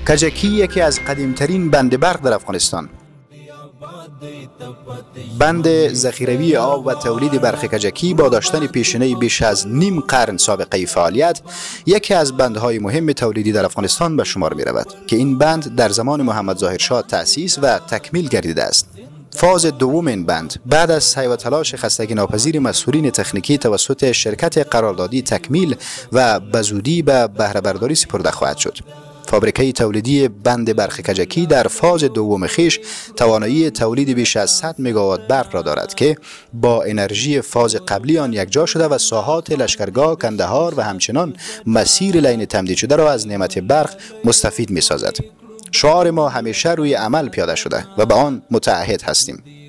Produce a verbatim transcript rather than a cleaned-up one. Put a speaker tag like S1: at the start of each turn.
S1: کجکی یکی از قدیمترین بند برق در افغانستان. بند ذخیروی آب و تولید برق کجکی با داشتن پیشینه بیش از نیم قرن سابقه فعالیت، یکی از بندهای مهم تولیدی در افغانستان به شمار می رود که این بند در زمان محمد ظاهر شاه تأسیس و تکمیل گردیده است. فاز دوم این بند بعد از سعی و تلاش خستگی ناپذیر مسئولین تکنیکی توسط شرکت قراردادی تکمیل و به زودی به بهره برداری سپرده خواهد شد. فابریکه تولیدی بند برق کجکی در فاز دوم خویش توانایی تولید بیش از صد مگاوات برق را دارد که با انرژی فاز قبلی آن یکجا شده و ساحات لشکرگاه، کندهار و همچنان مسیر لین تمدید شده را از نعمت برق مستفید می سازد. شعار ما همیشه روی عمل پیاده شده و به آن متعهد هستیم.